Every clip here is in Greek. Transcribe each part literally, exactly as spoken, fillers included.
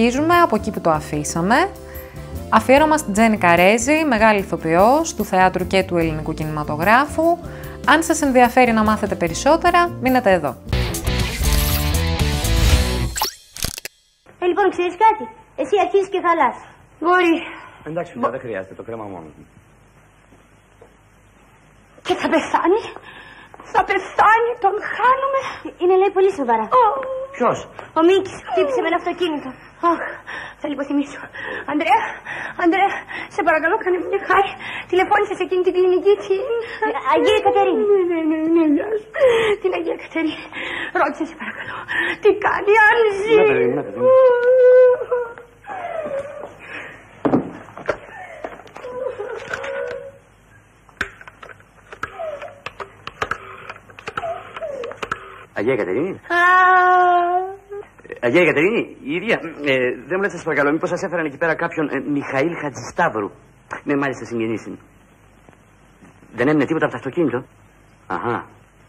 Συνεχίζουμε από εκεί που το αφήσαμε. Αφιέρωμα στην Τζέννη Καρέζη, μεγάλη ηθοποιός του θεάτρου και του ελληνικού κινηματογράφου. Αν σας ενδιαφέρει να μάθετε περισσότερα, μείνετε εδώ. Ε, λοιπόν, ξέρεις κάτι, εσύ αρχίζεις και χαλάς. Μπορεί. Εντάξει, Μπο... δεν χρειάζεται, το κρέμα μόνο. Και θα πεθάνει. Θα πεθάνει, τον χάνουμε. Είναι, λέει, πολύ σοβαρά. Oh. Ποιος? Ο Μίκης, χτύπησε με ένα αυτοκίνητο. Αχ, θα λιποθυμίσω. Αντρέα, Αντρέα, σε παρακαλώ, κάνε μια χάρη. Τηλεφώνησε σε εκείνη την κλινική. Την Αγία Κατερίνη. Ναι, ναι, ναι, ναι, γεια σου. Την Αγία Κατερίνη. Ρώτησε, σε παρακαλώ, τι κάνει, αν ζει. Ναι, παιδί, ναι, παιδί. Αγία Κατερίνη. Αγία Κατερίνη, η ίδια. Ε, δεν μου λέτε, σας παρακαλώ, μήπως σας έφεραν εκεί πέρα κάποιον ε, Μιχαήλ Χατζησταύρου. Ναι, μάλιστα συγγενής είναι. Δεν είναι τίποτα από το αυτοκίνητο. Αχα.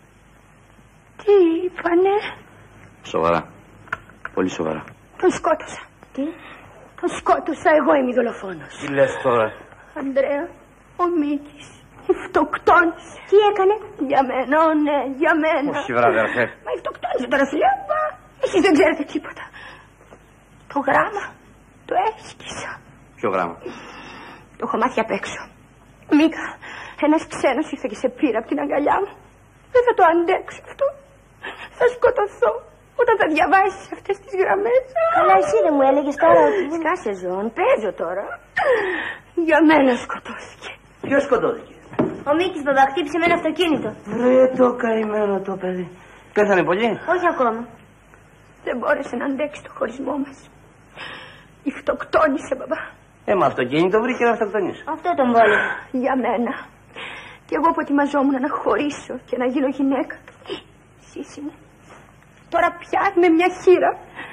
Τι είπανε? Σοβαρά. Πολύ σοβαρά. Τον σκότωσα. Τι? Τον σκότωσα, εγώ είμαι η δολοφόνος. Τι λες τώρα? Αντρέα, ο Μίκης φτοκτόνησε. Τι έκανε? Για μένα, ο, ναι, για μένα. Όχι, βράδυ, αρθέ. Μα φτοκτόνησε τώρα, φιλιά. Εσείς δεν ξέρετε τίποτα. Το γράμμα το έσκυσα. Ποιο γράμμα? Το έχω μάθει απ' έξω. Μίκα, ένας ξένος ήρθε και σε πήρα από την αγκαλιά μου. Δεν θα το αντέξω αυτό. Θα σκοτωθώ όταν θα διαβάσεις αυτές τις γραμμές. Καλά, εσύ δεν μου έλεγες τώρα ότι... Σκάσε, Ζων, παίζω τώρα. Για μένα σκοτώθηκε. Ποιος σκοτώθηκε? Ο Μίκης, μπαμπά, χτύπησε με ένα αυτοκίνητο. Βρε το καημένο το παιδί. Πέθανε πολύ? Όχι ακόμα. Δεν μπόρεσε να αντέξει το χωρισμό μας. Η φτοκτόνησε, μπαμπά. Ε, μα αυτοκίνητο βρήκε να αυτοκτονήσει. Αυτό τον βόλευε. Για μένα. Και εγώ που ετοιμαζόμουν να χωρίσω και να γίνω γυναίκα. Σύσσημη. Τώρα πια με μια χείρα.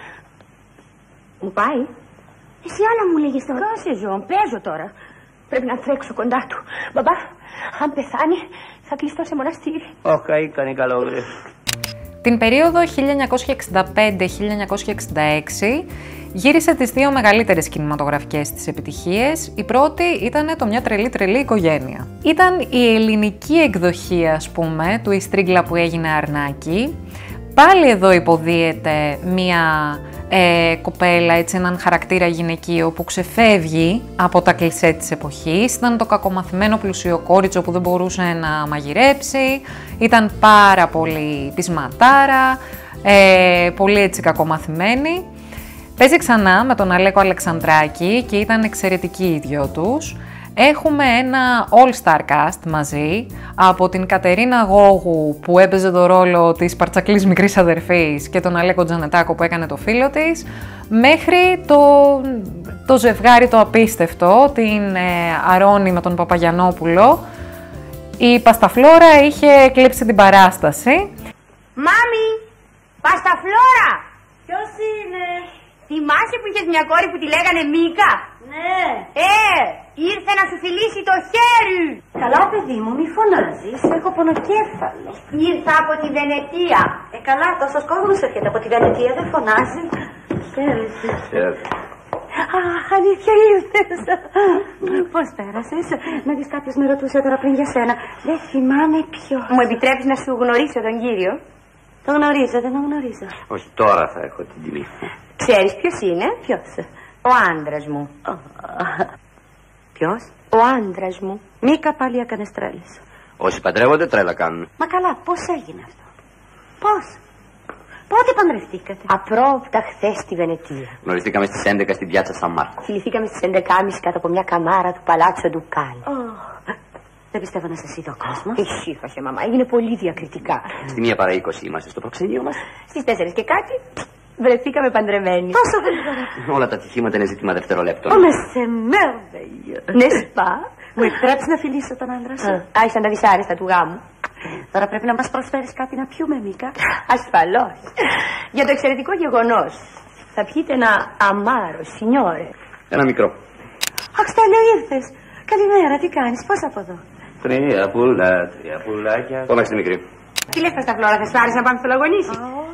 Μου πάει. Εσύ άλλα μου λέγες τώρα. Κάσε, Ζώο, παίζω τώρα. Πρέπει να τρέξω κοντά του. Μπαμπά, αν πεθάνει, θα κλειστώ σε μοναστήρι. Όχι, έκανε καλό, βρε. Την περίοδο χίλια εννιακόσια εξήντα πέντε με χίλια εννιακόσια εξήντα έξι γύρισε τις δύο μεγαλύτερες κινηματογραφικές της επιτυχίες. Η πρώτη ήταν το «Μια τρελή τρελή οικογένεια». Ήταν η ελληνική εκδοχή, ας πούμε, του «Η Στρίγκλα που έγινε αρνάκι». Πάλι εδώ υποδίεται μία ε, κοπέλα, έτσι, έναν χαρακτήρα γυναικείο που ξεφεύγει από τα κλισέ της εποχής. Ήταν το κακομαθημένο πλουσιοκόριτσο που δεν μπορούσε να μαγειρέψει. Ήταν πάρα πολύ πεισματάρα, ε, πολύ έτσι κακομαθημένη. Παίζει ξανά με τον Αλέκο Αλεξανδράκη και ήταν εξαιρετικοί οι δυο τους. Έχουμε ένα all-star cast μαζί, από την Κατερίνα Γόγου που έπαιζε το ρόλο της παρτσακλής μικρής αδερφής και τον Αλέκο Τζανετάκο που έκανε το φίλο της, μέχρι το, το ζευγάρι το απίστευτο, την ε, Αρώνη με τον Παπαγιαννόπουλο. Η Πασταφλόρα είχε κλέψει την παράσταση. Μάμι! Πασταφλόρα! Ποιος είναι? Θυμάσαι που είχες μια κόρη που τη λέγανε Μίκα? Ναι. Ε, ήρθε να σου φιλήσει το χέρι. Καλά, παιδί μου, μη φωνάζεις, έχω πονοκέφαλο. Ήρθα από τη Βενετία. Ε, καλά, τόσος κόσμος έρχεται από τη Βενετία, δεν φωνάζει. Χαίρετε. Χαίρετε. Αχ, αλήθεια ήρθες. Πώς πέρασες? Να δεις, κάποιος με ρωτούσε τώρα πριν για σένα. Δεν θυμάμαι ποιος. Μου επιτρέπεις να σου γνωρίσω τον κύριο? Το γνωρίζω, δεν τον γνωρίζω. Όχι, τώρα θα έχω την τιμή. Ξέρεις ποιος είναι? Ποιος? Ο άντρας μου. Ποιος? Ο άντρας μου. Μίκα, πάλι έκανες τρέλες. Όσοι παντρεύονται τρέλα κάνουν. Μα καλά, πώς έγινε αυτό? Πώς? Πότε παντρευτήκατε? Απρόπτα χθες στη Βενετία. Γνωριστήκαμε στις έντεκα στην πιάτσα Σαν Μάρκο. Φιληθήκαμε στις έντεκα και μισή κάτω από μια καμάρα του Παλάτσο Ντουκάλ. Oh. Δεν πιστεύω να σας είδε ο κόσμος. Ησύχασε, μαμά, έγινε πολύ διακριτικά. Στη μία παρά είκοσι είμαστε στο προξενείο μας. Στις τέσσερις και κάτι βρεθήκαμε παντρεμένοι. Τόσο γρήγορα. Όλα τα ατυχήματα είναι ζήτημα δευτερολέπτων. Ω, με σε merveille. Ναι, σπα. Μου επιτρέψει να φιλήσω τον άντρα σου? Άρχισαν τα δυσάρεστα του γάμου. Τώρα πρέπει να μας προσφέρεις κάτι να πιούμε, Μίκα. Ασφαλώς. Για το εξαιρετικό γεγονός. Θα πιείτε ένα αμάρο, σινιόρε. Ένα μικρό. Αχ, Στέλιο, ήρθες. Καλημέρα, τι κάνεις, πώς από εδώ? Τρία πουλά, τρία πουλάκια. Φώναξε μικρή. Τι λες, Πασταφλόρα, θα σου άρεσε να πάμε στο λαγωνίσι? Όχι.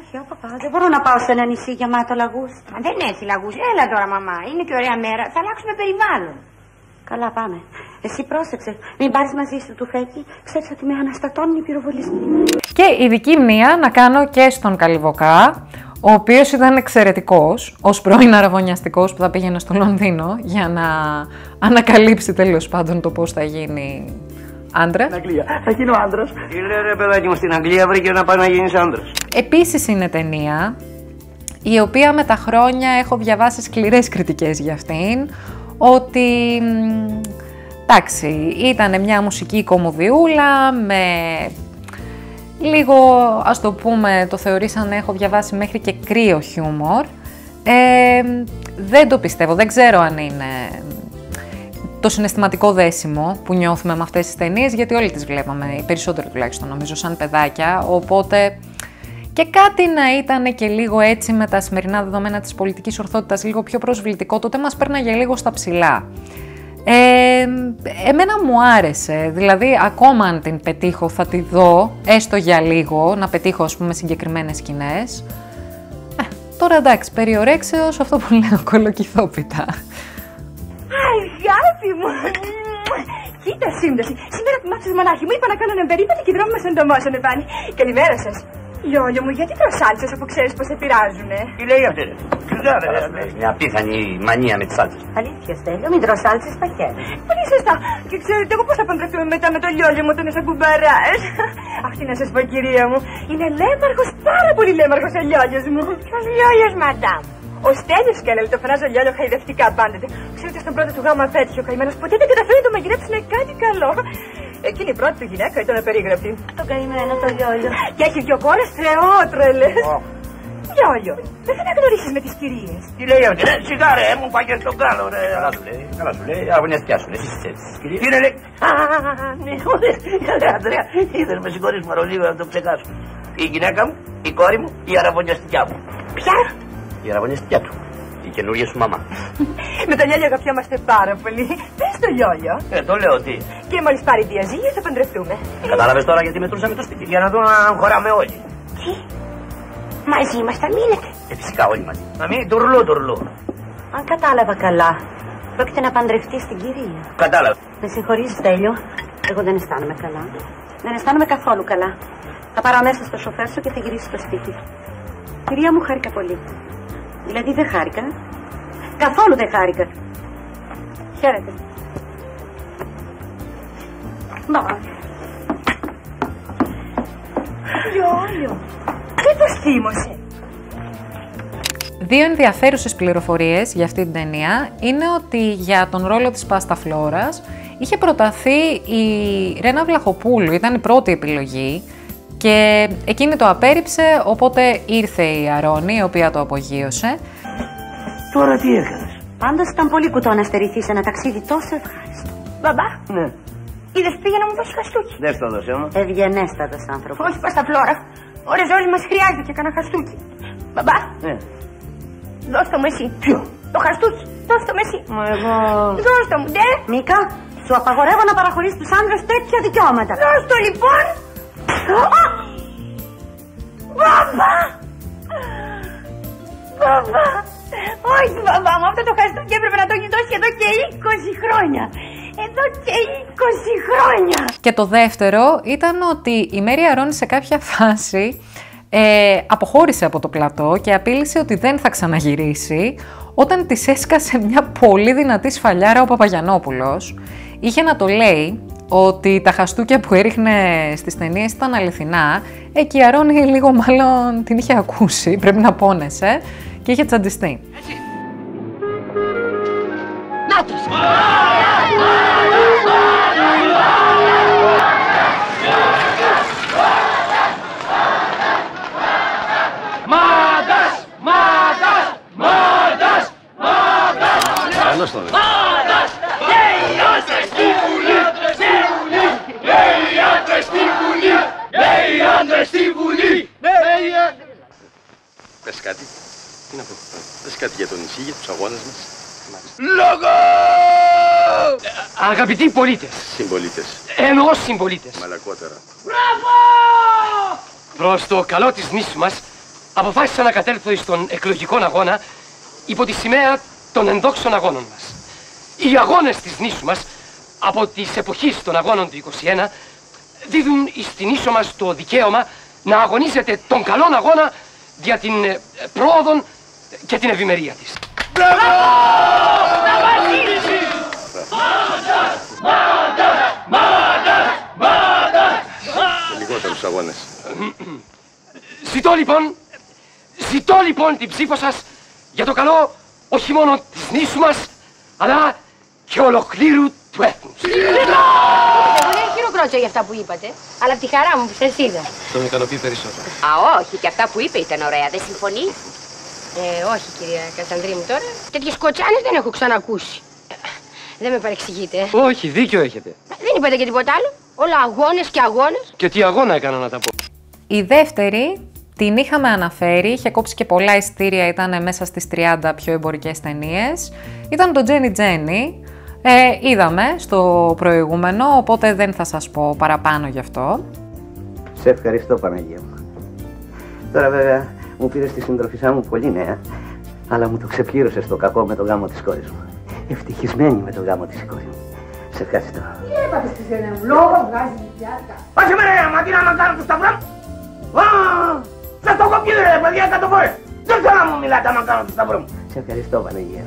αλήθεια, παπά, δεν μπορώ να πάω σε ένα νησί γεμάτο λαγούς. Αν δεν έχει λαγούς, έλα τώρα μαμά, είναι και ωραία μέρα, θα αλλάξουμε περιβάλλον. Καλά, πάμε. Εσύ πρόσεξε, μην πάρεις μαζί σου του φέκι, ξέρεις ότι με αναστατώνουν οι πυροβολισμοί. Και ειδική μνήα να κάνω και στον Καλιβοκά, ο οποίος ήταν εξαιρετικός, ως πρώην αραβωνιαστικός που θα πήγαινε στο Λονδίνο για να ανακαλύψει τέλος πάντων το πώς θα γίνει άντρα. Στην Αγγλία. Θα γίνω άντρας. Τι λέει ρε παιδάκι μου, στην Αγγλία βρήκε να πάει να γίνεις άντρας. Επίσης είναι ταινία, η οποία με τα χρόνια έχω διαβάσει σκληρές κριτικές για αυτήν, ότι εντάξει, ήταν μια μουσική κομμωδιούλα με λίγο, ας το πούμε, το θεωρήσανε, έχω διαβάσει μέχρι και κρύο χιούμορ. Ε, δεν το πιστεύω, δεν ξέρω αν είναι το συναισθηματικό δέσιμο που νιώθουμε με αυτές τις ταινίες, γιατί όλοι τις βλέπαμε, οι περισσότεροι τουλάχιστον νομίζω, σαν παιδάκια, οπότε και κάτι να ήταν και λίγο έτσι με τα σημερινά δεδομένα της πολιτικής ορθότητας, λίγο πιο προσβλητικό, τότε μας πέρναγε λίγο στα ψηλά. Ε, εμένα μου άρεσε, δηλαδή ακόμα αν την πετύχω θα τη δω, έστω για λίγο, να πετύχω ας πούμε συγκεκριμένες σκηνές. Ε, τώρα εντάξει, περιορέξεως, αυτό που λέω κολοκυθόπιτα. Αγάπη μου! Κοίτα σύμπτωση. Σήμερα που μάθεις μονάχη μου είπα να κάνω έναν περίπατο και οι δρόμοι μας εντομώσανε πάλι. Καλημέρα σας. Λιόλιο μου, γιατί τρως σάλτσες αφού ξέρεις πως σε πειράζουνε? Τι λέει αυτή? Μια απίθανη μανία με τις σάλτσες. Αλήθεια, Στέλιο, μην τρως σάλτσες στα χέρια. Πολύ σωστά. Και ξέρετε εγώ πώς θα παντρευτούμε μετά με το λιόλιο μου, τον είσαι κουμπαράς. Αυτή να σας πω κυρία μου, είναι λέμαργος, πάρα πολύ λέμαργος ο λιόλιος μου. Ποιος λιόλιος, μαντάμ? Ο Στέλιος και έλεγε, το φωνάζω λιόλιο χαϊδευτικά πάντοτε. Ξέρετε, στον πρώτο του γάμο πέτυχε ο καημένος, ποτέ δεν καταφέρει να το μαγειρέψει με κάτι καλό. Εκείνη η πρώτη του γυναίκα ήταν απερίγραπτη. Το καημένο το λιόλιο. Και έχει δυο κόρες θεότρελες. Oh. Λιόλιο, δεν θα με γνωρίσεις με τις κυρίες. Τι λέει αυτή? Ρε, σιγάρε, μου πάει στον κάλο, ρε. Καλά σου λέει, καλά σου λέει, αγωνιαστιά σου λέει. Τι ρε λέει? Α, ναι, ρε Ανδρέα, είδες με συγχωρείς μαρολίγο να το ξεχάσω. Η γυναίκα μου, η κόρη μου, η αραβωνιαστικιά μου. Ποια? Η αραβωνιαστικιά του. Η καινούργια σου μαμά. Με το λιόλιο αγαπιόμαστε πάρα πολύ. Πες το λιόλιο. Ε, το λέω τι. Και μόλις πάρει διαζύγιο θα παντρευτούμε. Κατάλαβες τώρα γιατί μετρούσαμε το σπίτι? Για να δω αν χωράμε όλοι. Τι? Μαζί μας θα μείνετε? Ε, φυσικά όλοι μαζί. Να μην τουρλού τουρλού. Αν κατάλαβα καλά, πρόκειται να παντρευτεί στην κυρία. Κατάλαβα. Με συγχωρείς, Στέλιο, εγώ δεν αισθάνομαι καλά. Δεν αισθάνομαι καθόλου καλά. Θα πάρω αμέσως το σοφέρ σου και θα γυρίσω στο σπίτι. Κυρία μου, χάρηκα πολύ. Δηλαδή δεν χάρηκα. Καθόλου δεν χάρηκα. Χαίρετε. Μπα. Λιόλιο, τι το θύμωσε? Δύο ενδιαφέρουσες πληροφορίες για αυτή την ταινία είναι ότι για τον ρόλο της Πάστα Φλόρας είχε προταθεί η Ρένα Βλαχοπούλου, ήταν η πρώτη επιλογή και εκείνη το απέρριψε, οπότε ήρθε η Αρώνη, η οποία το απογείωσε. Τώρα τι έκανες? Πάντως ήταν πολύ κουτό να στερηθείς ένα ταξίδι τόσο ευχάριστο. Μπαμπά, Ναι. είδες πήγε να μου δώσει χαστούκι. Δεν στο δώσε μου. Ευγενέστατος άνθρωπος. Όχι Πάστα Φλόρα, ώρες όλοι μας χρειάζεται και κανένα χαστούκι. Μπαμπά, Ναι. δώσ' το μου εσύ. Ποιο? Το χαστούκι, δώσ' το μου εσύ. Μα εγώ... Δώσ' το μου, ντε. Μίκα, σου απαγορεύω να παραχωρείς τους άντρες τέτοια δικαιώματα. Δώσ' το λοιπόν. Μπαμπά! Μπαμπά! Όχι μπαμπά μου, αυτό το χαστούκι έπρεπε να το έχει δώσει εδώ και είκοσι χρόνια. Εδώ και είκοσι χρόνια. Και το δεύτερο ήταν ότι η Μέρη Αρώνη σε κάποια φάση ε, αποχώρησε από το πλατό και απείλησε ότι δεν θα ξαναγυρίσει όταν της έσκασε μια πολύ δυνατή σφαλιάρα ο Παπαγιαννόπουλος. Είχε να το λέει ότι τα χαστούκια που έριχνε στις ταινίες ήταν αληθινά, ε, και η Αρώνη λίγο μάλλον την είχε ακούσει, πρέπει να πόνεσε, και είχε τσαντιστεί. Νάτος! Μάντας! Μάντας! Μάντας! Μάντας! Καλώς το δες. Μάντας! Και οι άντρες στη Βουλή! Στη Βουλή! Και οι άντρες στη Βουλή! Και οι άντρες στη Βουλή! Πες κάτι. Τι να πω. Πες κάτι για το νησί, για τους αγώνες μας. Λόγο! Αγαπητοί πολίτες. Συμπολίτες. Εννοώ συμπολίτες. Μαλακότερα. Μπράβο! Προς το καλό της νήσου μας, αποφάσισα να κατέλθω στον εκλογικό αγώνα υπό τη σημαία των ενδόξων αγώνων μας. Οι αγώνες της νήσου μας, από τις εποχές των αγώνων του είκοσι ένα, δίδουν στην νήσο μας το δικαίωμα να αγωνίζεται τον καλόν αγώνα για την πρόοδο και την ευημερία της. Μπράβο! Σταματήσει! Μάντας! Μάντας! Μάντας! Μάντας! Και λιγότερους αγώνες. Ζητώ λοιπόν, ζητώ λοιπόν την ψήφο σας για το καλό όχι μόνο της νήσου μας, αλλά και ολοκλήρου του έθνους. Εγώ δεν χειροκρότησα για αυτά που είπατε, αλλά από τη χαρά μου που σας είδα. Το με ικανοποιεί περισσότερο. Α, όχι, και αυτά που είπε ήταν ωραία, δεν συμφωνεί? Ε, όχι κυρία Κασανδρή μου τώρα. Τέτοιες κοτσάνες δεν έχω ξανακούσει. Δεν με παρεξηγείτε. Όχι, δίκιο έχετε. Δεν είπατε και τίποτα άλλο. Όλα αγώνες και αγώνες. Και τι αγώνα έκανα να τα πω. Η δεύτερη την είχαμε αναφέρει, είχε κόψει και πολλά ειστήρια, ήταν μέσα στις τριάντα πιο εμπορικές ταινίες. Ήταν το Τζένι Τζένι. Ε, είδαμε στο προηγούμενο, οπότε δεν θα σας πω παραπάνω γι' αυτό. Σε ευχαριστώ, Παναγία μου. Τώρα βέβαια μου πήρες τη συντροφισά μου πολύ νέα, αλλά μου το ξεπλήρωσες το κακό με το γάμο της κόρης μου. Ευτυχισμένη με το γάμο της κόρης μου. Σε ευχαριστώ. Τι έπαθες στη ζένε μου, λόγο βγάζει πιάτα. Πάσε με ρε, μα τι να κάνω το σταυρό μου. Σας το έχω πει ρε παιδιά εκατό φορές. Δεν θέλω να μου μιλάτε άμα κάνω το σταυρό μου. Σε ευχαριστώ, Παναγία.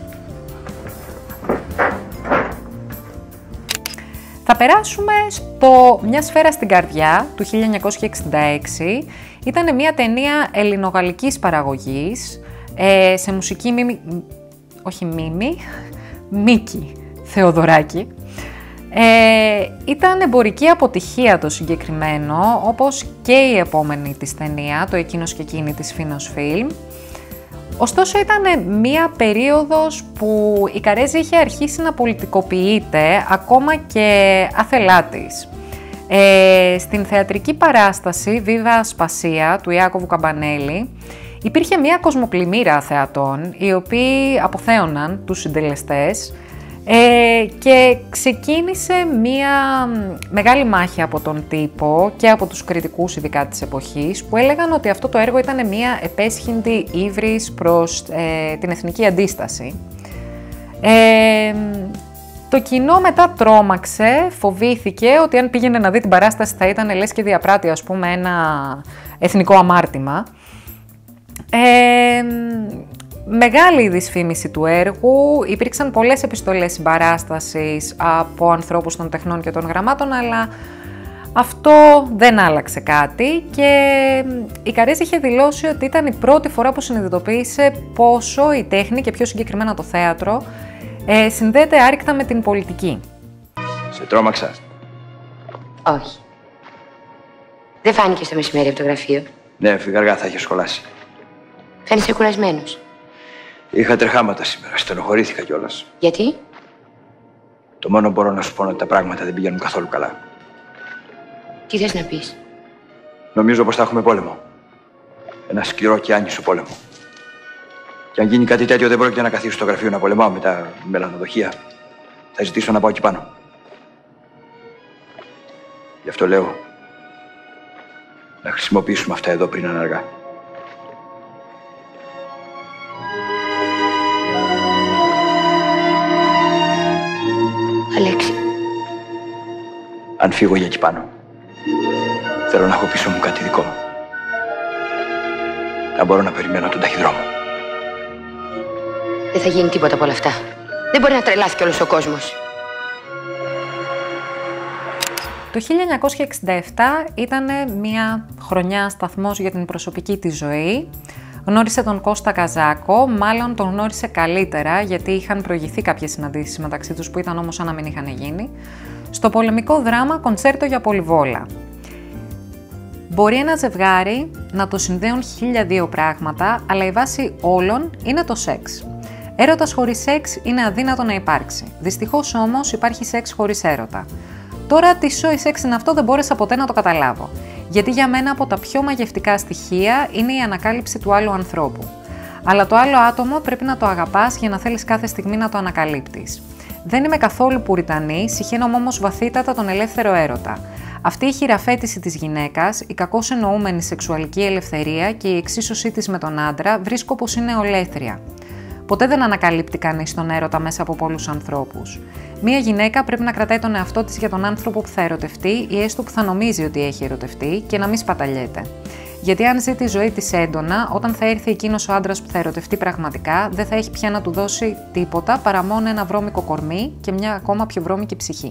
Θα περάσουμε στο «Μια σφαίρα στην καρδιά» του χίλια εννιακόσια εξήντα έξι. Ήταν μια ταινία ελληνογαλλικής παραγωγής, ε, σε μουσική μίμη, όχι μίμη, Μίκη Θεοδωράκη. Ε, ήταν εμπορική αποτυχία το συγκεκριμένο, όπως και η επόμενη της ταινία, το «Εκείνος και εκείνη» της Φίνος Φιλμ. Ωστόσο ήταν μία περίοδος που η Καρέζη είχε αρχίσει να πολιτικοποιείται ακόμα και άθελά της. Ε, στην θεατρική παράσταση «Βίβα Σπασία» του Ιάκωβου Καμπανέλη υπήρχε μία κοσμοκλημμύρα θεατών, οι οποίοι αποθέωναν τους συντελεστές, ε, και ξεκίνησε μία μεγάλη μάχη από τον τύπο και από τους κριτικούς ειδικά της εποχής, που έλεγαν ότι αυτό το έργο ήταν μία επέσχυντη ύβρις προς ε, την εθνική αντίσταση. Ε, το κοινό μετά τρόμαξε, φοβήθηκε ότι αν πήγαινε να δει την παράσταση θα ήταν λες και διαπράττει, ας πούμε, ένα εθνικό αμάρτημα. Ε, Μεγάλη η δυσφήμιση του έργου, υπήρξαν πολλές επιστολές συμπαράστασης από ανθρώπους των τεχνών και των γραμμάτων, αλλά αυτό δεν άλλαξε κάτι και η Καρέζη είχε δηλώσει ότι ήταν η πρώτη φορά που συνειδητοποίησε πόσο η τέχνη και πιο συγκεκριμένα το θέατρο ε, συνδέεται άρρηκτα με την πολιτική. Σε τρόμαξα? Όχι. Δεν φάνηκε στο μεσημέρι από το γραφείο. Ναι, φυγαργά θα είχε σχολάσει. Φαίνεσαι κουρασμένος. Είχα τρεχάματα σήμερα, στενοχωρήθηκα κιόλας. Γιατί? Το μόνο που μπορώ να σου πω είναι ότι τα πράγματα δεν πηγαίνουν καθόλου καλά. Τι θες να πεις? Νομίζω πως θα έχουμε πόλεμο. Ένα σκληρό και άνισο πόλεμο. Και αν γίνει κάτι τέτοιο, δεν πρόκειται να καθίσω στο γραφείο να πολεμάω με τα μελανοδοχεία. Θα ζητήσω να πάω εκεί πάνω. Γι' αυτό λέω να χρησιμοποιήσουμε αυτά εδώ πριν είναι αργά. Αλέξη. Αν φύγω για εκεί πάνω, θέλω να έχω πίσω μου κάτι δικό μου. Να μπορώ να περιμένω τον ταχυδρόμο. Δεν θα γίνει τίποτα από όλα αυτά. Δεν μπορεί να τρελάθηκε όλος ο κόσμος. Το χίλια εννιακόσια εξήντα επτά ήταν μια χρονιά σταθμός για την προσωπική της ζωή. Γνώρισε τον Κώστα Καζάκο, μάλλον τον γνώρισε καλύτερα γιατί είχαν προηγηθεί κάποιες συναντήσεις μεταξύ τους που ήταν όμως σαν να μην είχαν γίνει, στο πολεμικό δράμα «Κοντσέρτο για Πολυβόλα». Μπορεί ένα ζευγάρι να το συνδέουν χίλια δύο πράγματα, αλλά η βάση όλων είναι το σεξ. Έρωτας χωρίς σεξ είναι αδύνατο να υπάρξει. Δυστυχώς όμως υπάρχει σεξ χωρίς έρωτα. Τώρα τι σόι σεξ είναι αυτό δεν μπόρεσα ποτέ να το καταλάβω. Γιατί για μένα από τα πιο μαγευτικά στοιχεία είναι η ανακάλυψη του άλλου ανθρώπου. Αλλά το άλλο άτομο πρέπει να το αγαπάς για να θέλεις κάθε στιγμή να το ανακαλύπτεις. Δεν είμαι καθόλου πουριτανή, συχαίνομαι όμως βαθύτατα τον ελεύθερο έρωτα. Αυτή η χειραφέτηση της γυναίκας, η κακώς εννοούμενη σεξουαλική ελευθερία και η εξίσωσή της με τον άντρα βρίσκω πως είναι ολέθρια. Ποτέ δεν ανακαλύπτει κανείς τον έρωτα μέσα από πολλούς ανθρώπους. Μία γυναίκα πρέπει να κρατάει τον εαυτό της για τον άνθρωπο που θα ερωτευτεί ή έστω που θα νομίζει ότι έχει ερωτευτεί και να μην σπαταλιέται. Γιατί αν ζει τη ζωή της έντονα, όταν θα έρθει εκείνος ο άντρας που θα ερωτευτεί πραγματικά, δεν θα έχει πια να του δώσει τίποτα παρά μόνο ένα βρώμικο κορμί και μια ακόμα πιο βρώμικη ψυχή.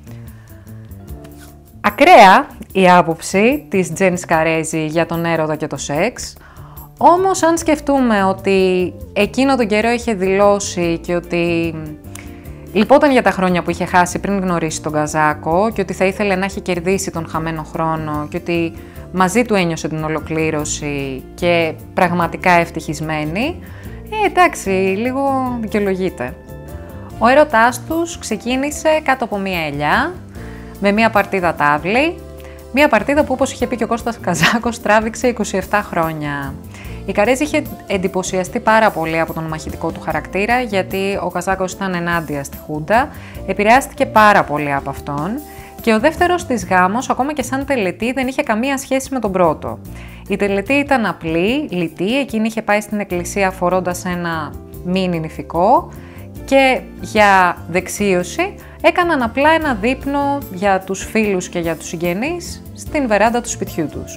Ακραία η άποψη της Τζένι Σκαρέζη για τον έρωτα και το σεξ, όμως αν σκεφτούμε ότι εκείνο τον καιρό είχε δηλώσει και ότι λυπόταν για τα χρόνια που είχε χάσει πριν γνωρίσει τον Καζάκο και ότι θα ήθελε να έχει κερδίσει τον χαμένο χρόνο και ότι μαζί του ένιωσε την ολοκλήρωση και πραγματικά ευτυχισμένη, ε, εντάξει, λίγο δικαιολογείται. Ο έρωτάς τους ξεκίνησε κάτω από μία ελιά, με μία παρτίδα τάβλη, μία παρτίδα που όπως είχε πει και ο Κώστας Καζάκος τράβηξε είκοσι επτά χρόνια. Η Καρέζη είχε εντυπωσιαστεί πάρα πολύ από τον μαχητικό του χαρακτήρα, γιατί ο Καζάκος ήταν ενάντια στη Χούντα, επηρεάστηκε πάρα πολύ από αυτόν και ο δεύτερος της γάμος, ακόμα και σαν τελετή, δεν είχε καμία σχέση με τον πρώτο. Η τελετή ήταν απλή, λιτή, εκείνη είχε πάει στην εκκλησία φορώντας ένα μίνι νηφικό και για δεξίωση έκαναν απλά ένα δείπνο για τους φίλους και για τους συγγενείς στην βεράντα του σπιτιού τους.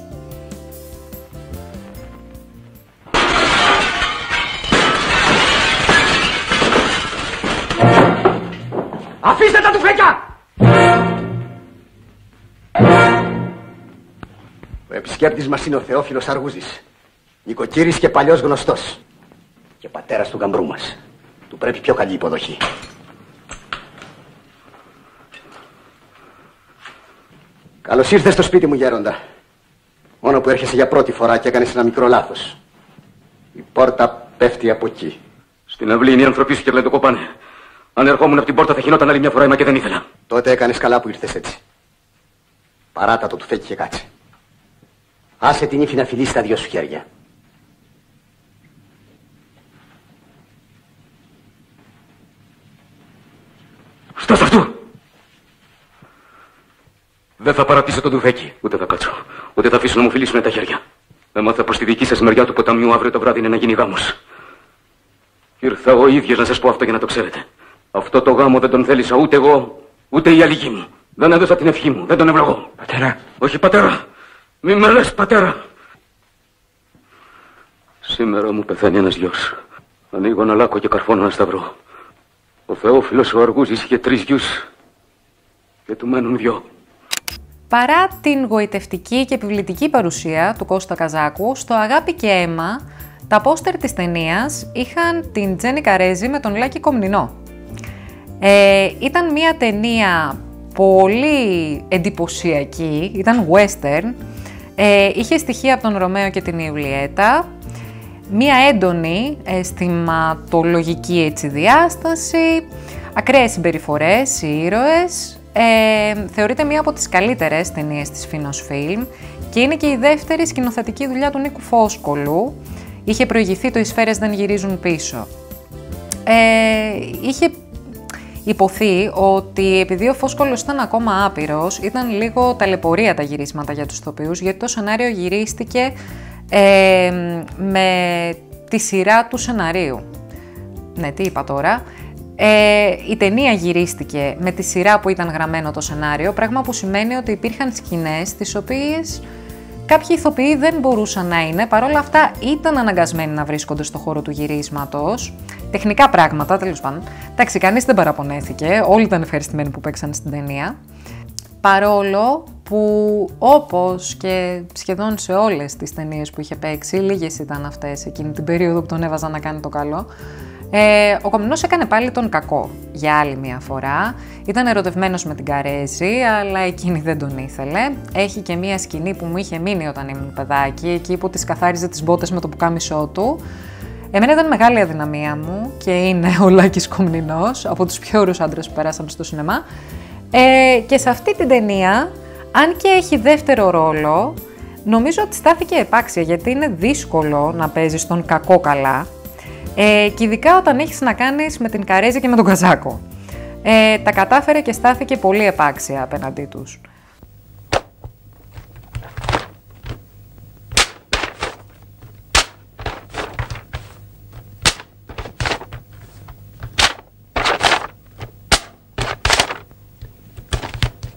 Αφήστε τα τουφέκια! Ο επισκέπτης μας είναι ο Θεόφιλος Αργούζης, νοικοκύρης και παλιός γνωστός και πατέρας του γαμπρού μας. Του πρέπει πιο καλή υποδοχή. Καλώς ήρθες στο σπίτι μου, γέροντα. Μόνο που έρχεσαι για πρώτη φορά και έκανες ένα μικρό λάθος. Η πόρτα πέφτει από εκεί. Στην αυλή είναι οι άνθρωποι σου και το κοπάνε. Αν ερχόμουν από την πόρτα θα χινόταν άλλη μια φορά, μα και δεν ήθελα. Τότε έκανες καλά που ήρθες έτσι. Παράτα το τουφέκι και κάτσε. Άσε την ύφη να φιλήσει τα δυο σου χέρια. Στάς αυτού! Δεν θα παρατήσω τον τουφέκι, ούτε θα κάτσω. Ούτε θα αφήσω να μου φιλήσουν τα χέρια. Έμαθα προς τη δική σας μεριά του ποταμιού αύριο το βράδυ είναι να γίνει γάμος. Ήρθα ο ίδιος να σας πω αυτό για να το ξέρετε. Αυτό το γάμο δεν τον θέλησα ούτε εγώ, ούτε η αλληγή μου. Δεν έδωσα την ευχή μου, δεν τον ευλογώ. Πατέρα. Όχι πατέρα. Μη με λες πατέρα. Σήμερα μου πεθαίνει ένας γιος. Ανοίγω ένα λάκκο και καρφώνω ένα σταυρό. Ο Θεόφιλος ο Αργούζης είχε τρεις γιους και του μένουν δυο. Παρά την γοητευτική και επιβλητική παρουσία του Κώστα Καζάκου, στο Αγάπη και Αίμα, τα πόστερ της ταινίας είχαν την Τζένι Καρέζη με τον Λάκη Κομνηνό. Ε, ήταν μια ταινία πολύ εντυπωσιακή, ήταν western, ε, είχε στοιχεία από τον Ρωμαίο και την Ιουλιέτα, μια έντονη αισθηματολογική έτσι, διάσταση, ακραίες συμπεριφορές, οι ήρωες. Ε, θεωρείται μία από τις καλύτερες ταινίες της Φίνος Φιλμ και είναι και η δεύτερη σκηνοθετική δουλειά του Νίκου Φόσκολου. Είχε προηγηθεί το «Οι σφαίρες δεν γυρίζουν πίσω». Ε, είχε υποθεί ότι επειδή ο Φόσκολος ήταν ακόμα άπειρος, ήταν λίγο ταλαιπωρία τα γυρίσματα για τους ηθοποιούς, γιατί το σενάριο γυρίστηκε ε, με τη σειρά του σεναρίου. Ναι, τι είπα τώρα. Ε, η ταινία γυρίστηκε με τη σειρά που ήταν γραμμένο το σενάριο, πράγμα που σημαίνει ότι υπήρχαν σκηνές τις οποίες κάποιοι ηθοποιοί δεν μπορούσαν να είναι, παρόλα αυτά ήταν αναγκασμένοι να βρίσκονται στο χώρο του γυρίσματος. Τεχνικά πράγματα, τέλος πάντων. Εντάξει, κανείς δεν παραπονέθηκε, όλοι ήταν ευχαριστημένοι που παίξαν στην ταινία. Παρόλο που, όπως και σχεδόν σε όλες τις ταινίες που είχε παίξει, λίγες ήταν αυτές εκείνη την περίοδο που τον έβαζαν να κάνει το καλό, Ε, ο Κομνηνός έκανε πάλι τον κακό για άλλη μια φορά. Ήταν ερωτευμένος με την Καρέζη, αλλά εκείνη δεν τον ήθελε. Έχει και μια σκηνή που μου είχε μείνει όταν ήμουν παιδάκι, εκεί που της καθάριζε τις μπότες με το πουκάμισό του. Εμένα ήταν μεγάλη αδυναμία μου και είναι ο Λάκης Κομνηνός, από τους πιο ωραίους άντρες που περάσαν στο σινεμά. Ε, και σε αυτή την ταινία, αν και έχει δεύτερο ρόλο, νομίζω ότι στάθηκε επάξια, γιατί είναι δύσκολο να παίζεις τον κακό καλά. Ε, και ειδικά όταν έχεις να κάνεις με την Καρέζη και με τον Καζάκο. Ε, τα κατάφερε και στάθηκε πολύ επάξια απέναντί τους.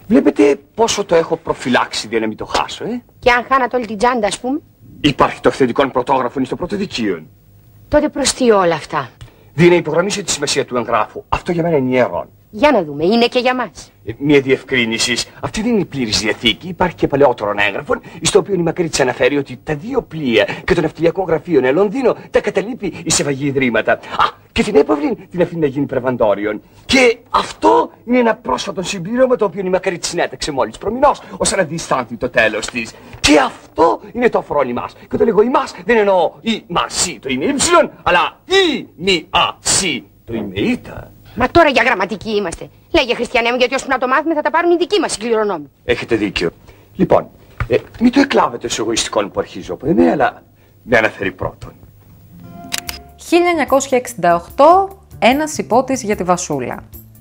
Βλέπετε πόσο το έχω προφυλάξει για να μην το χάσω, ε. Και αν χάνατε όλη την τσάντα, ας πούμε. Υπάρχει το αυθεντικό πρωτόγραφο στο πρωτοδικείο. Τότε προς τι όλα αυτά. Δίνει να υπογραμμίσω τη σημασία του εγγράφου. Αυτό για μένα είναι ιερόν. Για να δούμε, είναι και για μας. Ε, μια διευκρίνηση. Αυτή δεν είναι πλήρης διαθήκη. Υπάρχει και παλαιότερο έγγραφο, στο οποίο η Μακρίτης αναφέρει ότι τα δύο πλοία και των ναυτιλιακών γραφείων εν Λονδίνο τα καταλείπει η Σεβαγή Ιδρύματα. Α, και την έπαυλη την αφήνει να γίνει πρεβαντόριον. Και αυτό είναι ένα πρόσφατο συμπλήρωμα το οποίο η Μακρίτης συνέταξε μόλις προμηνός, ώστε να διστάνθει το τέλος της. Και αυτό είναι το αφρόνι μας. Και όταν λέγω ημάς, δεν εννοώ η μασί το είμαι ύψιλον, αλλά η μη α σι το είμαι ήτα. Μα τώρα για γραμματική είμαστε. Λέγε, Χριστιανέ μου, γιατί ώσπου να το μάθουμε θα τα πάρουν οι δικοί μας οι κληρονόμοι. Έχετε δίκιο. Λοιπόν, ε, μην το εκλάβετε ως εγωιστικών που αρχίζω από εμένα, αλλά με αναφέρει πρώτον. χίλια εννιακόσια εξήντα οκτώ, ένας υπότης για τη Βασούλα.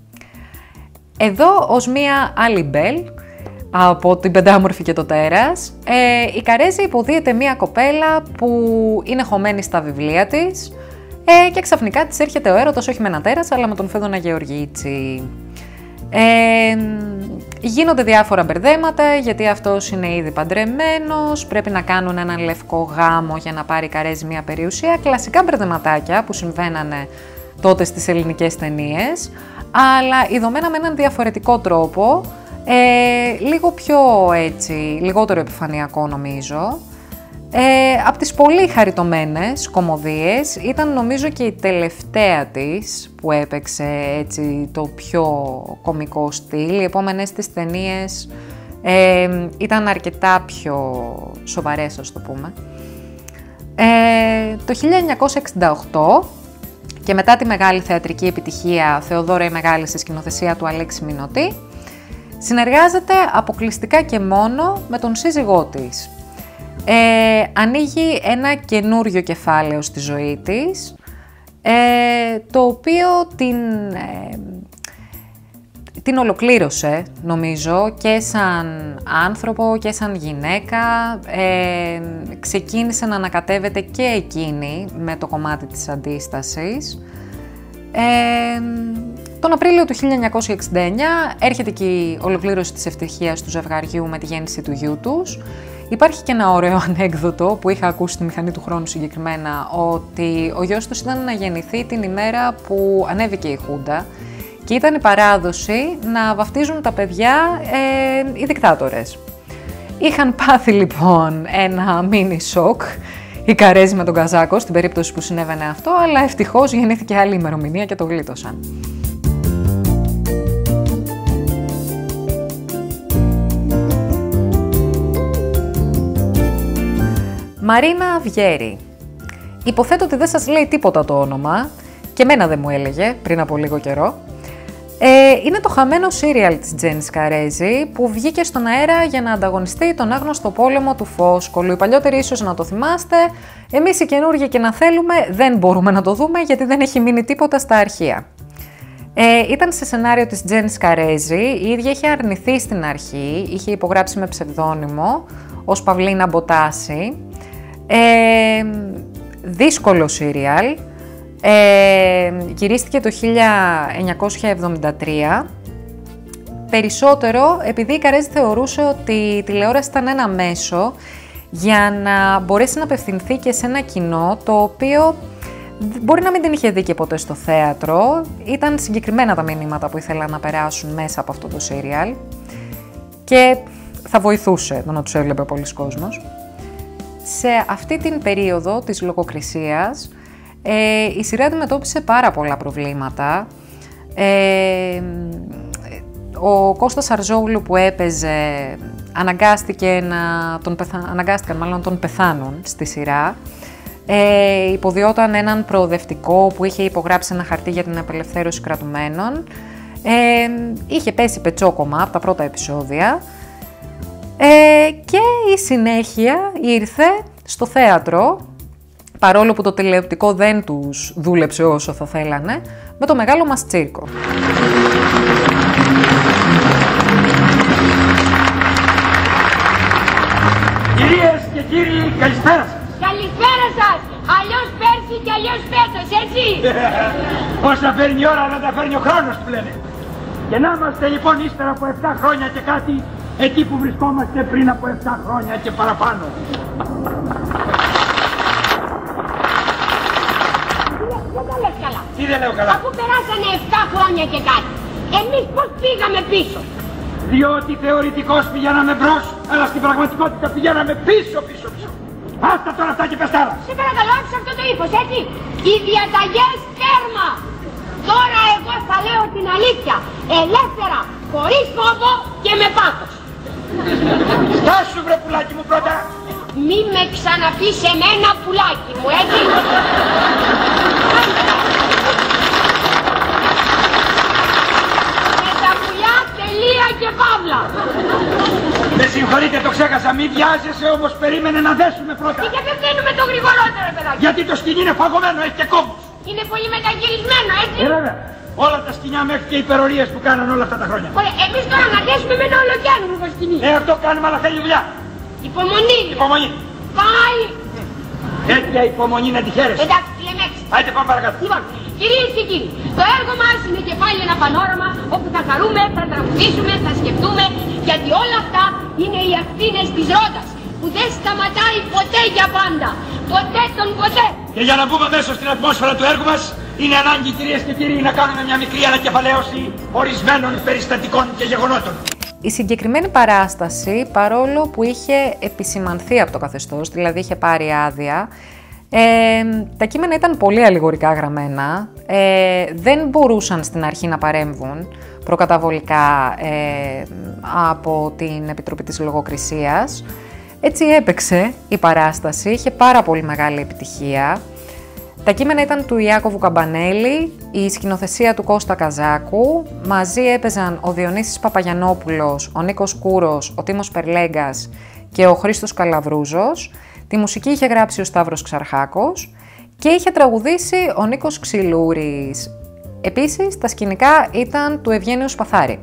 Εδώ, ως μία άλλη μπέλ, από την Πεντάμορφη και το Τέρας, ε, η Καρέζη υποδίεται μία κοπέλα που είναι χωμένη στα βιβλία της, Ε, και ξαφνικά της έρχεται ο έρωτας όχι με ένα τέρας, αλλά με τον Φέδωνα Γεωργίτσι. Ε, γίνονται διάφορα μπερδέματα, γιατί αυτός είναι ήδη παντρεμένος, πρέπει να κάνουν έναν λευκό γάμο για να πάρει η Καρέζη μια περιουσία. Κλασικά μπερδεματάκια που συμβαίνανε τότε στις ελληνικές ταινίες, αλλά ειδωμένα με έναν διαφορετικό τρόπο, ε, λίγο πιο έτσι, λιγότερο επιφανειακό νομίζω. Ε, από τις πολύ χαριτωμένες κωμωδίες ήταν νομίζω και η τελευταία της που έπαιξε έτσι το πιο κωμικό στυλ. Οι επόμενες της ταινίες ε, ήταν αρκετά πιο σοβαρές, ας το πούμε. Ε, το χίλια εννιακόσια εξήντα οκτώ και μετά τη μεγάλη θεατρική επιτυχία Θεοδόρα η Μεγάλη στη σκηνοθεσία του Αλέξη Μινωτή, συνεργάζεται αποκλειστικά και μόνο με τον σύζυγό της. Ε, ανοίγει ένα καινούριο κεφάλαιο στη ζωή της, ε, το οποίο την, ε, την ολοκλήρωσε, νομίζω, και σαν άνθρωπο και σαν γυναίκα. Ε, ξεκίνησε να ανακατεύεται και εκείνη με το κομμάτι της αντίστασης. Ε, τον Απρίλιο του χίλια εννιακόσια εξήντα εννιά έρχεται και η ολοκλήρωση της ευτυχίας του ζευγαριού με τη γέννηση του γιού τους. Υπάρχει και ένα ωραίο ανέκδοτο που είχα ακούσει στη Μηχανή του Χρόνου συγκεκριμένα, ότι ο γιος τους ήταν να γεννηθεί την ημέρα που ανέβηκε η Χούντα και ήταν η παράδοση να βαφτίζουν τα παιδιά ε, οι δικτάτορες. Είχαν πάθει λοιπόν ένα μίνι σοκ η Καρέζη με τον Καζάκο στην περίπτωση που συνέβαινε αυτό, αλλά ευτυχώς γεννήθηκε άλλη ημερομηνία και το γλίτωσαν. Μαρίνα Βιέρη. Υποθέτω ότι δεν σας λέει τίποτα το όνομα, και εμένα δεν μου έλεγε πριν από λίγο καιρό. Ε, είναι το χαμένο σύριαλ της Τζέννης Καρέζη που βγήκε στον αέρα για να ανταγωνιστεί τον άγνωστο πόλεμο του Φόσκολου. Οι παλιότεροι ίσως να το θυμάστε, εμείς οι καινούργοι και να θέλουμε δεν μπορούμε να το δούμε γιατί δεν έχει μείνει τίποτα στα αρχεία. Ε, ήταν σε σενάριο της Τζέννης Καρέζη, η ίδια είχε αρνηθεί στην αρχή, είχε υπογράψει με ψευδόνυμο ως Παυλίνα Μποτάση. Ε, δύσκολο σύριαλ, ε, γυρίστηκε το χίλια εννιακόσια εβδομήντα τρία, περισσότερο επειδή η Καρέζη θεωρούσε ότι η τηλεόραση ήταν ένα μέσο για να μπορέσει να απευθυνθεί και σε ένα κοινό το οποίο μπορεί να μην την είχε δει και ποτέ στο θέατρο. Ήταν συγκεκριμένα τα μηνύματα που ήθελαν να περάσουν μέσα από αυτό το σύριαλ και θα βοηθούσε το να τους έβλεπε πολλοί κόσμος. Σε αυτή την περίοδο της λογοκρισίας, ε, η σειρά αντιμετώπισε πάρα πολλά προβλήματα. Ε, ο Κώστας Αρζόγλου που έπαιζε αναγκάστηκε να τον πεθα... αναγκάστηκαν μάλλον να τον πεθάνουν στη σειρά. Ε, υποδιόταν έναν προοδευτικό που είχε υπογράψει ένα χαρτί για την απελευθέρωση κρατουμένων. Ε, είχε πέσει πετσόκομα από τα πρώτα επεισόδια. Ε, και η συνέχεια ήρθε στο θέατρο, παρόλο που το τηλεοπτικό δεν τους δούλεψε όσο θα θέλανε, με το Μεγάλο Μας Τσίρκο. Κυρίες και κύριοι, καλησπέρα σας. Καλησπέρα σας. Αλλιώς πέρσι και αλλιώς φέτος, έτσι. Όσα παίρνει η ώρα να τα φέρνει ο χρόνος που λένε. Και να είμαστε λοιπόν ύστερα από επτά χρόνια και κάτι εκεί που βρισκόμαστε πριν από επτά χρόνια και παραπάνω. Δεν τα λες καλά. Τι δεν λέω καλά. Αφού περάσανε επτά χρόνια και κάτι, εμείς πώς πήγαμε πίσω? Διότι θεωρητικώς πηγαίναμε μπρος, αλλά στην πραγματικότητα πηγαίναμε πίσω, πίσω, πίσω. Άστα τώρα αυτά και πεστάρα. Σε παρακαλώ, άκουσα αυτό το ύφος, έτσι. Οι διαταγές τέρμα. Τώρα εγώ θα λέω την αλήθεια. Ελεύθερα, χωρίς φόβο και με πάθος. Στάσου βρε πουλάκι μου πρώτα. Μη με ξαναπείς σε μένα πουλάκι μου, έτσι. Με τα πουλιά τελεία και παύλα. Με συγχωρείτε, το ξέχασα, μη βιάζεσαι, όμως περίμενε να δέσουμε πρώτα. Και δεν φταίνουμε το γρηγορότερο, παιδάκι. Γιατί το σκηνή είναι φαγωμένο, έχει και κόμπους. Είναι πολύ μεταγυρισμένο, έτσι. Ε, βέβαια. Όλα τα σκηνιά μέχρι και οι υπερορίες που κάνανε όλα αυτά τα χρόνια. Ωραία, εμείς τώρα να δέσουμε με ένα ολοκαίρινο σκηνή. Ε, αυτό κάνουμε, αλλά θέλει δουλειά. Υπομονή. Υπομονή. Πάει. Τέτοια υπομονή να τη χαίρεσαι. Εντάξει, λέμε έτσι. Άιτε πάμε παρακάτω. Λοιπόν, κυρίες και κύριοι, το έργο μας είναι και πάλι ένα πανόραμα όπου θα χαρούμε, θα τραγουδήσουμε, θα σκεφτούμε, γιατί όλα αυτά είναι οι ακτίνες της Ρώτας που δεν σταματάει ποτέ για πάντα. Ποτέ τον ποτέ. Και για να μπούμε μέσα στην ατμόσφαιρα του έργου μας, είναι ανάγκη, κυρίες και κύριοι, να κάνουμε μια μικρή ανακεφαλαίωση ορισμένων περιστατικών και γεγονότων. Η συγκεκριμένη παράσταση, παρόλο που είχε επισημανθεί από το καθεστώς, δηλαδή είχε πάρει άδεια, ε, τα κείμενα ήταν πολύ αλληγορικά γραμμένα, ε, δεν μπορούσαν στην αρχή να παρέμβουν προκαταβολικά ε, από την Επιτροπή της Λογοκρισίας. Έτσι έπαιξε η παράσταση, είχε πάρα πολύ μεγάλη επιτυχία. Τα κείμενα ήταν του Ιάκωβου Καμπανέλη, η σκηνοθεσία του Κώστα Καζάκου, μαζί έπαιζαν ο Διονύσης Παπαγιαννόπουλος, ο Νίκος Κούρος, ο Τίμος Περλέγκας και ο Χρήστος Καλαβρούζος. Τη μουσική είχε γράψει ο Σταύρος Ξαρχάκος και είχε τραγουδήσει ο Νίκος Ξυλούρης. Επίσης, τα σκηνικά ήταν του Ευγένιου Σπαθάρη.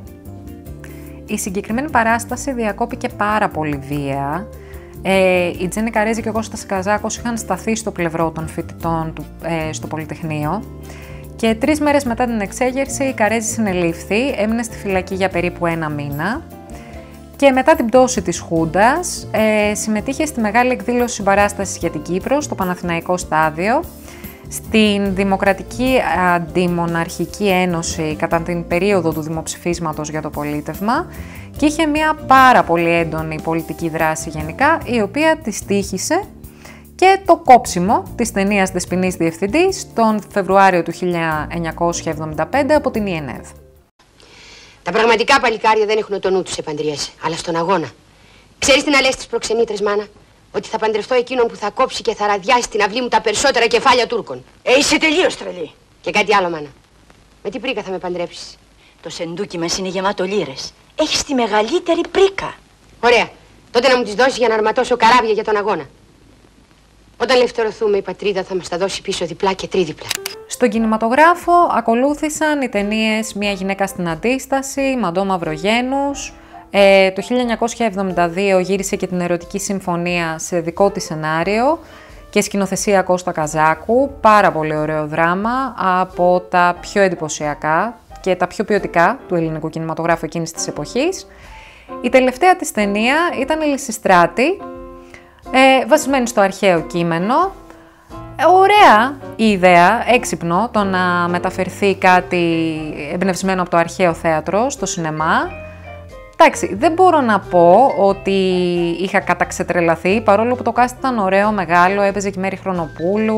Η συγκεκριμένη παράσταση διακόπηκε πάρα πολύ βία. Ε, η Τζέννη Καρέζη και ο Κώστας Καζάκος είχαν σταθεί στο πλευρό των φοιτητών του, ε, στο Πολυτεχνείο και τρεις μέρες μετά την εξέγερση η Καρέζη συνελήφθη, έμεινε στη φυλακή για περίπου ένα μήνα και μετά την πτώση της Χούντας ε, συμμετείχε στη μεγάλη εκδήλωση συμπαράστασης για την Κύπρο στο Παναθηναϊκό Στάδιο, στην Δημοκρατική Αντιμοναρχική Ένωση κατά την περίοδο του δημοψηφίσματος για το πολίτευμα και είχε μια πάρα πολύ έντονη πολιτική δράση γενικά, η οποία της τύχησε και το κόψιμο της ταινίας Δεσποινής Διευθυντής τον Φεβρουάριο του χίλια εννιακόσια εβδομήντα πέντε από την ι εν εβ. Τα πραγματικά παλικάρια δεν έχουν το νου τους σε παντριές, αλλά στον αγώνα. Ξέρεις τι να λες τις προξενήτρες, μάνα? Ότι θα παντρευτώ εκείνον που θα κόψει και θα ραδιάσει στην αυλή μου τα περισσότερα κεφάλια Τούρκων. Ε, είσαι τελείως τρελή. Και κάτι άλλο, μάνα. Με τι πρίκα θα με παντρέψεις? Το σεντούκι μας είναι γεμάτο λίρες. Έχεις τη μεγαλύτερη πρίκα. Ωραία. Τότε να μου τις δώσεις για να αρματώσω καράβια για τον αγώνα. Όταν ελευθερωθούμε, η πατρίδα θα μας τα δώσει πίσω διπλά και τρίδιπλα. Στον κινηματογράφο ακολούθησαν οι ταινίες «Μια γυναίκα στην αντίσταση», «Μαντώ Μαυρογένους». Ε, το χίλια εννιακόσια εβδομήντα δύο γύρισε και την Ερωτική Συμφωνία σε δικό της σενάριο και σκηνοθεσία Κώστα Καζάκου. Πάρα πολύ ωραίο δράμα, από τα πιο εντυπωσιακά και τα πιο ποιοτικά του ελληνικού κινηματογράφου εκείνης της εποχής. Η τελευταία της ταινία ήταν η Λυσιστράτη, ε, βασισμένη στο αρχαίο κείμενο. Ε, ωραία η ιδέα, έξυπνο, το να μεταφερθεί κάτι εμπνευσμένο από το αρχαίο θέατρο στο σινεμά. Εντάξει, δεν μπορώ να πω ότι είχα καταξετρελαθεί, παρόλο που το cast ήταν ωραίο, μεγάλο, έπαιζε και η Μέρη Χρονοπούλου.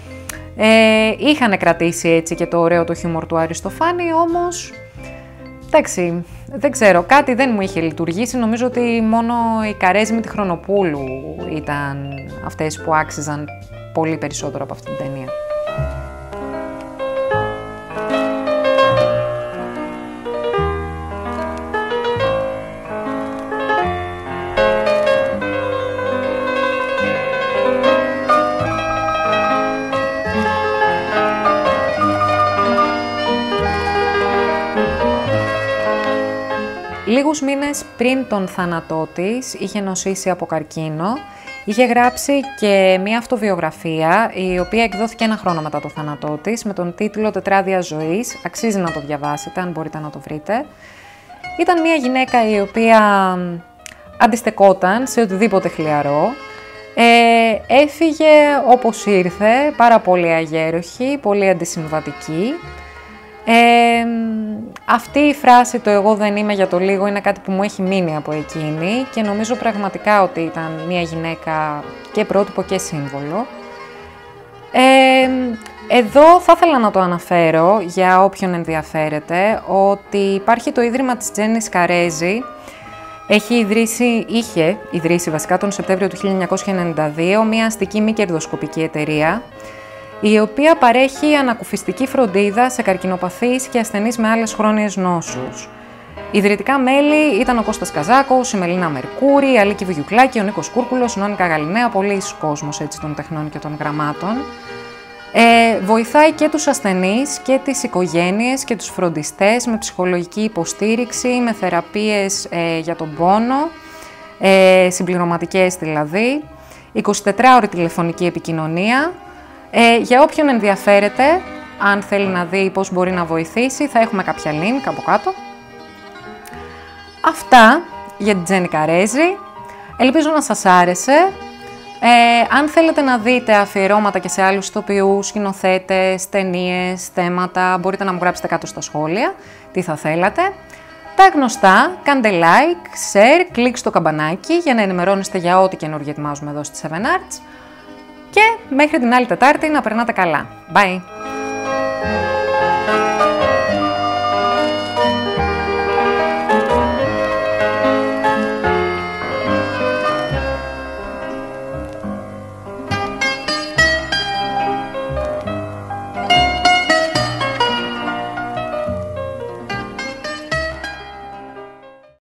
Ε, είχαν κρατήσει έτσι και το ωραίο το χιούμορ του Αριστοφάνη, όμως, εντάξει, δεν ξέρω, κάτι δεν μου είχε λειτουργήσει. Νομίζω ότι μόνο η Καρέζη με τη Χρονοπούλου ήταν αυτές που άξιζαν πολύ περισσότερο από αυτή την ταινία. Λίγους μήνες πριν τον θάνατό της είχε νοσήσει από καρκίνο Είχε γράψει και μία αυτοβιογραφία, η οποία εκδόθηκε ένα χρόνο μετά το θάνατό της, με τον τίτλο «Τετράδια ζωής». Αξίζει να το διαβάσετε, αν μπορείτε να το βρείτε. Ήταν μία γυναίκα η οποία αντιστεκόταν σε οτιδήποτε χλιαρό. Ε, έφυγε όπως ήρθε, πάρα πολύ αγέροχη, πολύ αντισυμβατική. Ε, αυτή η φράση «το εγώ δεν είμαι για το λίγο» είναι κάτι που μου έχει μείνει από εκείνη και νομίζω πραγματικά ότι ήταν μια γυναίκα και πρότυπο και σύμβολο. Ε, εδώ θα ήθελα να το αναφέρω για όποιον ενδιαφέρεται ότι υπάρχει το Ίδρυμα της Τζέννης Καρέζη. Έχει ιδρύσει, είχε ιδρύσει βασικά τον Σεπτέμβριο του χίλια εννιακόσια ενενήντα δύο μια αστική μη κερδοσκοπική εταιρεία, η οποία παρέχει ανακουφιστική φροντίδα σε καρκινοπαθείς και ασθενείς με άλλες χρόνιες νόσους. Ιδρυτικά μέλη ήταν ο Κώστας Καζάκος, η Μελίνα Μερκούρη, η Αλίκη Βουγιουκλάκη, ο Νίκος Κούρκουλος, η Νόνικα Γαλινέα, πολλής κόσμος έτσι των τεχνών και των γραμμάτων. Ε, βοηθάει και τους ασθενείς και τις οικογένειες και τους φροντιστές με ψυχολογική υποστήριξη, με θεραπείες ε, για τον πόνο, ε, συμπληρωματικές δηλαδή, εικοσιτετράωρη τηλεφωνική επικοινωνία. Ε, για όποιον ενδιαφέρεται, αν θέλει να δει πώς μπορεί να βοηθήσει, θα έχουμε κάποια link από κάτω. Αυτά για την Τζέννη Καρέζη. Ελπίζω να σας άρεσε. Ε, αν θέλετε να δείτε αφιερώματα και σε άλλους ηθοποιούς, σκηνοθέτες, ταινίες, θέματα, μπορείτε να μου γράψετε κάτω στα σχόλια τι θα θέλατε. Τα γνωστά, κάντε like, share, κλικ στο καμπανάκι για να ενημερώνεστε για ό,τι καινούργιο ετοιμάζουμε εδώ στη Seven Arts. Και μέχρι την άλλη Τετάρτη να περνάτε καλά. Bye!